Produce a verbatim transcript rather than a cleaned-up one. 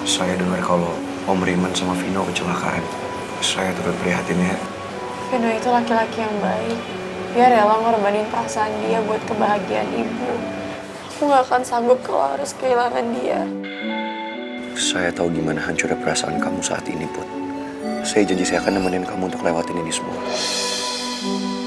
Saya dengar kalau Om Riman sama Vino kecelakaan. Saya turut prihatin ya. Vino itu laki-laki yang baik. Dia rela ngorbanin perasaan dia buat kebahagiaan ibu. Aku gak akan sanggup kalau harus kehilangan dia. Saya tahu gimana hancurnya perasaan kamu saat ini, Put. Saya janji saya akan nemenin kamu untuk lewatin ini semua.